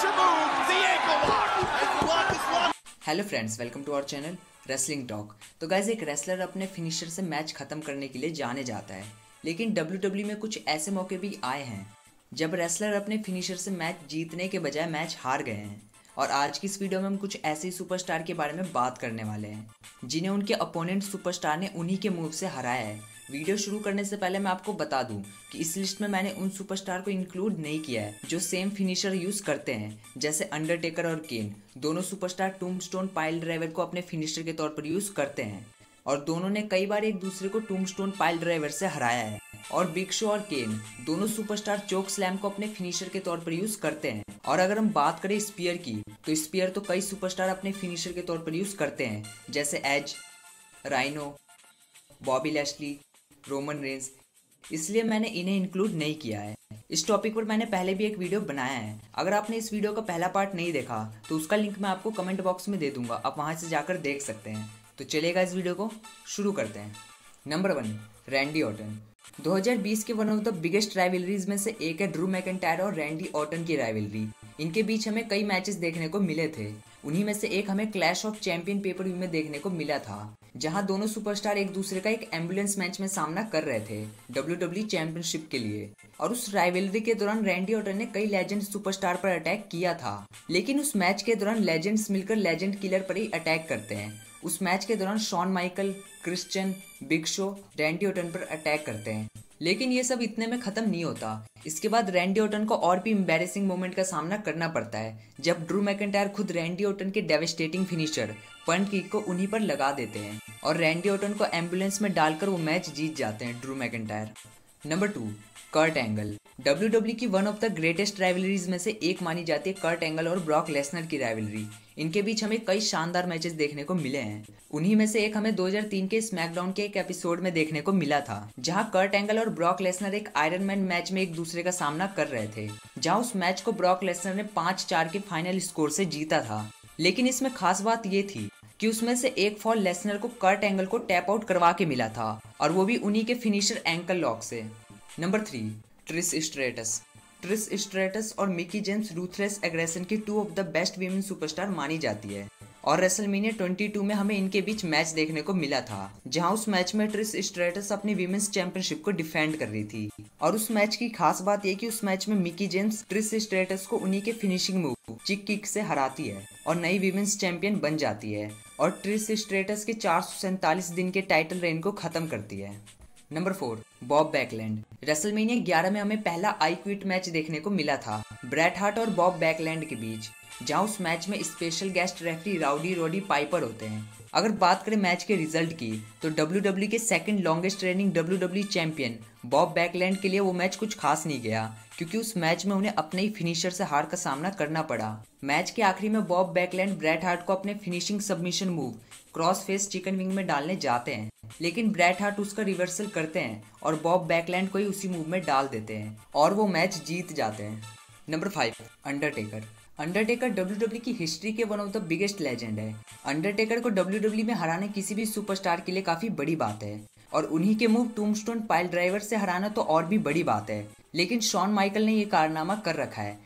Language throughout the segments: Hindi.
signature move, the ankle lock. As the lock is locked. Hello friends, welcome to our channel wrestling talk. तो गाइस, एक रेसलर अपने फिनिशर से मैच खत्म करने के लिए जाने जाता है, लेकिन WWE में कुछ ऐसे मौके भी आए हैं जब रेसलर अपने फिनिशर से मैच जीतने के बजाय मैच हार गए हैं। और आज की इस वीडियो में हम कुछ ऐसे ही सुपरस्टार के बारे में बात करने वाले हैं जिन्हें उनके अपोनेंट सुपरस्टार ने उन्हीं के मूव से हराया है। वीडियो शुरू करने से पहले मैं आपको बता दूं कि इस लिस्ट में मैंने उन सुपरस्टार को इंक्लूड नहीं किया है जो सेम फिनिशर यूज करते हैं, जैसे अंडरटेकर और केन। दोनों सुपरस्टार टूम्बस्टोन पाइल ड्राइवर को अपने फिनिशर के तौर पर यूज करते हैं और दोनों ने कई बार एक दूसरे को टूम्बस्टोन पाइल ड्राइवर से हराया है। और बिग शो और केन दोनों सुपरस्टार चोक स्लैम को अपने फिनिशर के तौर पर यूज करते हैं। और अगर हम बात करें स्पीयर की, तो स्पीयर तो कई सुपरस्टार अपने फिनिशर के तौर पर यूज करते हैं, जैसे Edge, Rhyno, Bobby Lashley, Roman Reigns. इसलिए मैंने इन्हें इंक्लूड नहीं किया है। इस टॉपिक पर मैंने पहले भी एक वीडियो बनाया है। अगर आपने इस वीडियो का पहला पार्ट नहीं देखा तो उसका लिंक मैं आपको कमेंट बॉक्स में दे दूंगा, आप वहां से जाकर देख सकते हैं। तो चलिएगा, इस वीडियो को शुरू करते हैं। Number 1, Randy Orton. 2020 के one of the biggest rivalries में से एक है ड्रू मैकिंटायर और रैंडी ऑर्टन की राइवलरी। इनके बीच हमें कई मैचेस देखने को मिले थे। उन्हीं में से एक हमें Clash of Champion pay per view में देखने को मिला था, जहां दोनों सुपरस्टार एक दूसरे का एक एम्बुलेंस मैच में सामना कर रहे थे WWE चैंपियनशिप के लिए। और उस राइवलरी के दौरान रैंडी ऑर्टन ने कई लेजेंड सुपरस्टार पर अटैक किया था, लेकिन उस मैच के दौरान लेजेंड्स मिलकर लेजेंड किलर पर ही अटैक करते हैं। उस मैच के दौरान Shawn Michael, Christian, Big Show Randy Orton पर अटैक करते हैं, लेकिन ये सब इतने में खत्म नहीं होता। इसके बाद रैंडी ऑर्टन को और भी एम्बैरेसिंग मोमेंट का सामना करना पड़ता है, जब ड्रू मैकिंटायर खुद रैंडी ऑर्टन के डेवास्टेटिंग फिनिशर पंट किक को उन्हीं पर लगा देते हैं और रैंडी ऑर्टन को एम्बुलेंस में डालकर वो मैच जीत जाते हैं Drew McIntyre. Number 2, Kurt Angle. WWE की one of the greatest rivalries में से एक मानी जाती है कर्ट एंगल और ब्रॉक लेसनर की राइवलरी। इनके बीच हमें कई शानदार मैचेस देखने को मिले हैं। उन्हीं में से एक हमें 2003 के स्मैकडाउन के एक एपिसोड में देखने को मिला था, जहां कर्ट एंगल और ब्रॉक लेसनर एक आयरन मैन मैच में एक दूसरे का सामना कर रहे थे, जहां उस मैच को ब्रॉक लेसनर ने 5-4 के फाइनल स्कोर से जीता था। लेकिन इसमें खास बात ये थी कि उसमें से एक फॉल लेसनर को कर्ट एंगल को टैप आउट करवा के मिला था, और वो भी उन्हीं के फिनिशर एंकल लॉक से। Number 3, Trish Stratus. Trish Stratus और मिकी जेम्स रूथलेस एग्रेशन की 2 of the best women superstar मानी जाती है, और रेसलमेनिया 22 में हमें इनके बीच मैच देखने को मिला था, जहां उस मैच में ट्रिस स्ट्रेटस अपनी वीमेंस चैंपियनशिप को डिफेंड कर रही थी। और उस मैच की खास बात यह कि उस मैच में मिकी जेम्स ट्रिस स्ट्रेटस को उन्हीं के फिनिशिंग मूव चिक किक से हराती है और नई वीमेंस चैंपियन बन जाती है, और ट्रिस स्ट्रेटस के 447 दिन के टाइटल रेन को खत्म करती है। Number 4, Bob बैकलैंड। रेसलमेनिया 11 में हमें पहला आई क्विट मैच देखने को मिला था ब्रैट हार्ट और बॉब बैकलैंड के बीच, जहां उस मैच में special guest referee Rowdy Roddy Piper होते हैं। अगर बात करें मैच के रिजल्ट की, तो WWE के second longest reigning WWE champion Bob Backlund के लिए वो मैच कुछ खास नहीं गया, क्योंकि उस मैच में उन्हें अपने ही फिनिशर से हार का सामना करना पड़ा। मैच के आखिरी में बॉब बैकलैंड ब्रैट हार्ट को अपने finishing submission move crossface chicken wing में डालने जाते हैं, लेकिन ब्रैट हार्ट उसका रिवर्सल करते हैं और बॉब बैकलैंड को ही उसी मूव में डाल देते हैं और वो मैच जीत जाते हैं। Number 5, Undertaker. अंडरटेकर WWE की हिस्ट्री के one of the biggest legend है। अंडरटेकर को WWE में हराना किसी भी सुपरस्टार के लिए काफी बड़ी बात है, और उन्हीं के मूव टूम्बस्टोन पाइल ड्राइवर से हराना तो और भी बड़ी बात है। लेकिन शॉन माइकल ने ये कारनामा कर रखा है।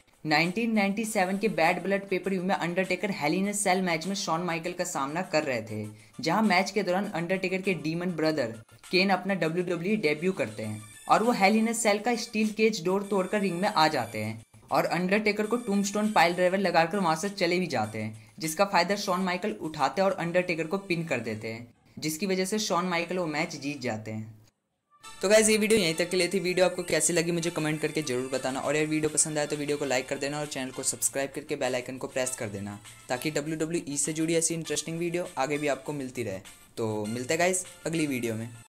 1997 के बैड ब्लड पेपर व्यू में Undertaker Hell in a Cell match में शॉन माइकल का सामना कर रहे थे, जहां मैच के दौरान अंडरटेकर के डीमन ब्रदर केन अपना WWE डेब्यू करते हैं, और वो हेल इन अ सेल का स्टील केज डोर तोड़कर रिंग में आ जाते हैं और अंडरटेकर को टूम्बस्टोन पाइल ड्राइवर लगाकर वहां से चले भी जाते हैं, जिसका फायदा शॉन माइकल उठाते हैं और अंडरटेकर को पिन कर देते हैं, जिसकी वजह से शॉन माइकल वो मैच जीत जाते हैं। तो गाइस, ये वीडियो यहीं तक के लिए थी। वीडियो आपको कैसी लगी मुझे कमेंट करके जरूर बताना, और यार वीडियो पसंद आए तो वीडियो को लाइक कर देना और चैनल को सब्सक्राइब करके बेल आइकन को प्रेस कर देना, ताकि WWE से जुड़ी ऐसी इंटरेस्टिंग वीडियो आगे भी आपको मिलती रहे। तो मिलते हैं गाइस अगली वीडियो में।